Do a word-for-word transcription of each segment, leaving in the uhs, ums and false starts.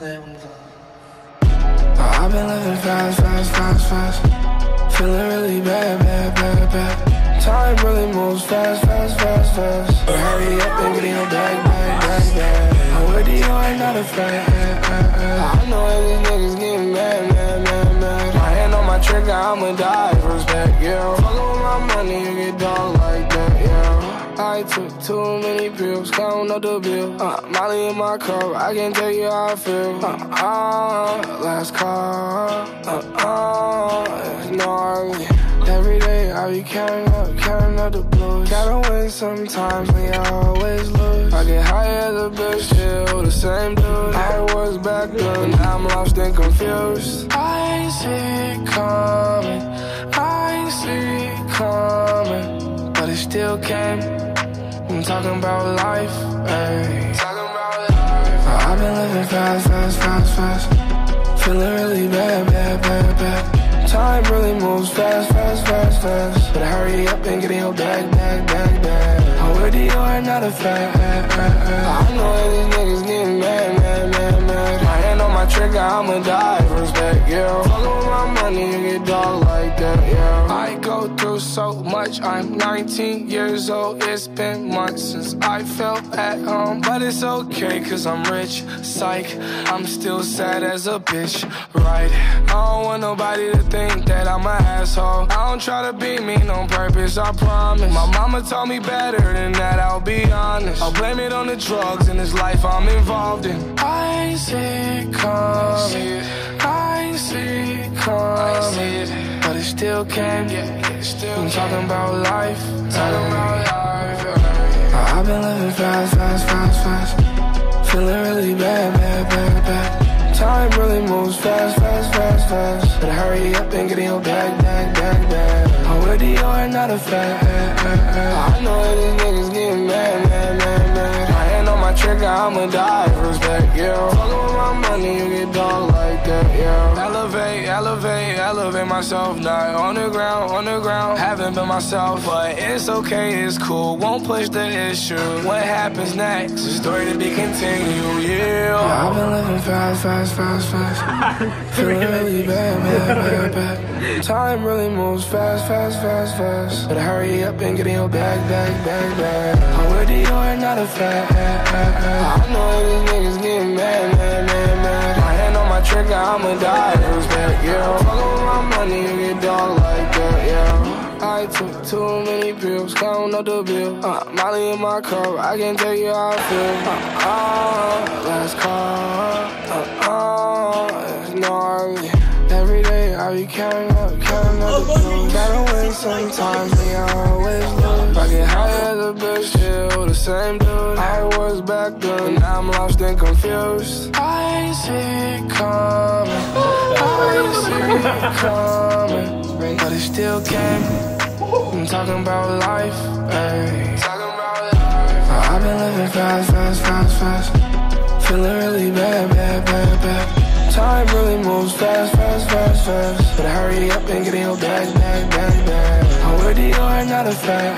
play it one more time. I've been living fast, fast, fast, fast. Feeling really bad, bad, bad, bad. Time really moves fast, fast, fast, fast. But hurry up and get in your bag, bag, bag, bag. I'm with you, ain't not a fact. I know these niggas getting mad, mad, mad, mad. My hand on my trigger, I'ma die, respect, yeah. Fuckin' with my money, you get dog like that, yeah. I took too many pills, counting up the bill. Uh, Molly in my cup, I can't tell you how I feel. Uh, uh, last call, uh, uh, it's gnarly. Every day I be counting up, counting up the blues. Gotta win sometimes, when you always lose. I get high as a bitch, still the same dude. I was back then, now I'm lost and confused. I ain't see it coming, I ain't see it coming, but it still came. I'm talking about life, ayy. Talking about life. I've been living fast, fast, fast, fast. Feeling really bad, bad, bad, bad. Time really moves fast, fast, fast, fast. Better hurry up and get in your bag, bag, bag, bag. I'm with you, ain't not a fact. I know these niggas getting mad, mad, mad, mad. My hand on my trigger, I'ma die, respect, yeah. Fuckin' with my money, you get dog like that, yeah. I go through so much, I'm nineteen years old. It's been months since I felt at home, but it's okay, cause I'm rich, psych. I'm still sad as a bitch, right? I don't want nobody to think that I'm an asshole. I don't try to be mean on purpose, I promise. My mama told me better than that, I'll be honest. I'll blame it on the drugs in this life I'm involved in. I ain't see it coming, I ain't see it coming, but it still came. I'm talking about life, talking about life. I've been living fast, fast, fast, fast. Feeling really bad, bad, bad, bad. Time really moves fast, fast, fast, fast. Better hurry up and get in your bag, bag, bag, bag. I'm with you, ain't not a fact. I know these niggas getting mad, mad, mad, mad. My hand on my trigger, I'ma die, respect, yeah. Fuckin' with my money, you get dog like that, yeah. Elevate, elevate, elevate myself, not on the ground, on the ground. Haven't been myself, but it's okay, it's cool. Won't push the issue. What happens next? A story to be continued, yeah. I've been living fast, fast, fast, fast. Feeling really bad, bad, bad, bad. Time really moves fast, fast, fast, fast. Better hurry up and get in your bag, bag, bag, bag. I'm with you, ain't not a fact. I know these niggas getting mad, mad, mad, mad. My hand on my trigger, I'ma die, respect, yeah. Fuckin' with my money, you get dog like that, yeah. I took too many pills, counting up the bill. Uh, Molly in my cup, I can't tell you how I feel. Uh, uh, last call, uh, uh, it's gnarly. Every day I be counting up, counting up the blues. Gotta win sometimes, me I always lose. I get high as a bitch, still the same dude. I was back then, now I'm lost and confused. I ain't see it coming, I ain't see it coming, but it still came. I'm talking about life, ayy. Talking about life. I've been living fast, fast, fast, fast. Feeling really bad, bad, bad, bad. Time really moves fast, fast, fast, fast. Better hurry up and get in your bag, bag, bag, bag. I'm with you, ain't not a fact.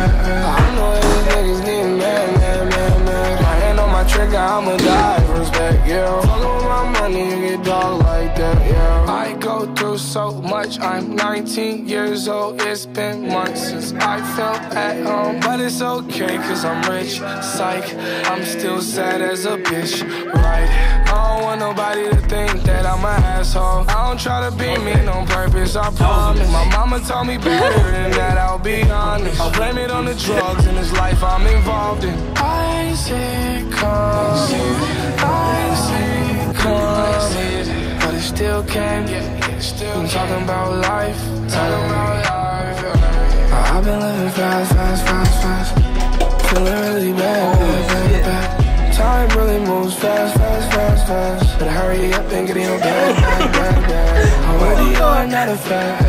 I know these niggas getting mad, mad, mad, mad. My hand on my trigger, I'ma die, respect, yeah. Fuckin' with my money, you get dog like that, yeah. I go through so much, I'm nineteen years old. It's been months since I felt at home, but it's okay, cause I'm rich, psych. I'm still sad as a bitch, right? I don't want nobody to think that I'm an asshole. I don't try to be mean on purpose, I promise. My mama told me better than that, I'll be honest. I'll blame it on the drugs in this life I'm involved in. I ain't see it coming, I ain't see it coming, but it still came. I'm talking about life, talking about life. I've been living fast, fast, fast, fast. Feeling really bad, bad, bad, bad. Time really moves fast, fast, fast, fast. Better hurry up and get in your bag, bag, bag, bag. I'm with you, ain't not a fact.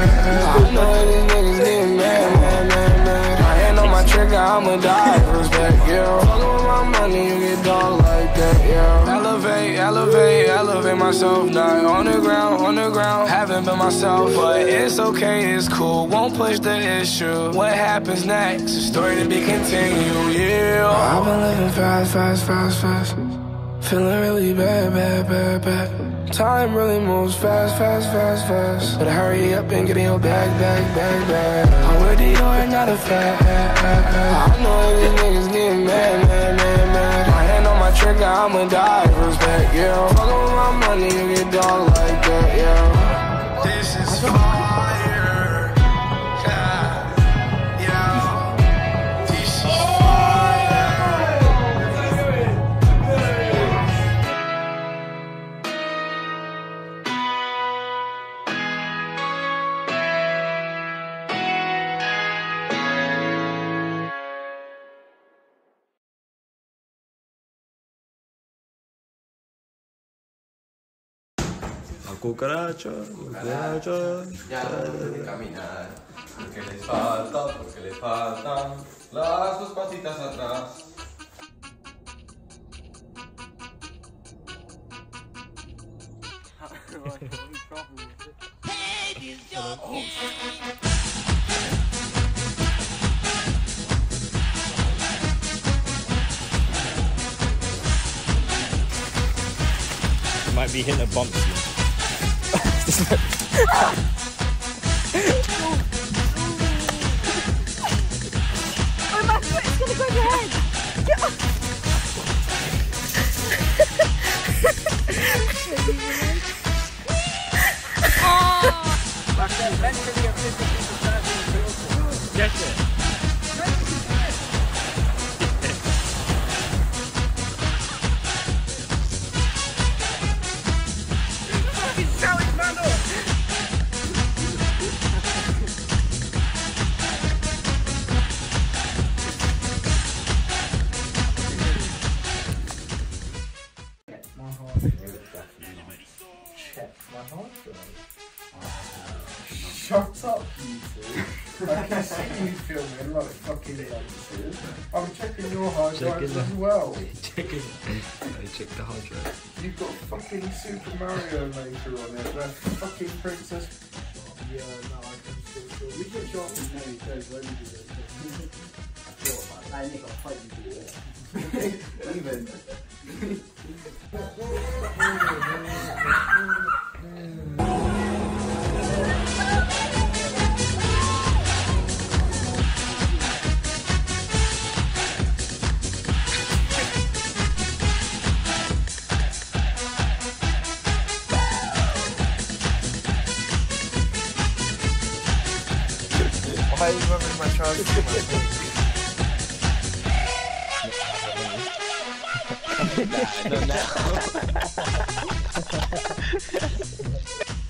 I know these niggas getting mad, mad, mad, mad. My hand on my trigger, I'ma die, respect, yeah. Fuckin' with my money, you get dog like that, yeah. Elevate, elevate, elevate myself, not on the ground, on the ground. Haven't been myself, but it's okay, it's cool. Won't push the issue. What happens next? A story to be continued, yeah. I've been living fast, fast, fast, fast. Feeling really bad, bad, bad, bad. Time really moves fast, fast, fast, fast. Better hurry up and get in your bag, bag, bag, bag. I'm with the or not a fat. I know these niggas getting mad, mad, mad, mad. My hand on my trigger, I'ma die for respect, yeah. Fuckin' with my money, you get dog like that, yeah. This is fire. Cucaracha, cucaracha. Ya no pueden caminar, porque les falta, porque les faltan las dos patitas atrás. You might be hitting a bump. Oh, my foot's gonna go in your head! Get off! Oh! Like that, mentally a physical person. Get it. Shut up, you two. I can see you filming like fucking youngsters. I'm checking your hard drive as well. Checking. I checked the hard drive. You've got fucking Super Mario Maker on it. That fucking Princess. Yeah, no, I can still feel. We get shot with Mary Kate when we do it. I thought about it. I think I'll fight you do it. Even. Why are you rubbing my trousers in my face? Nah, no, no.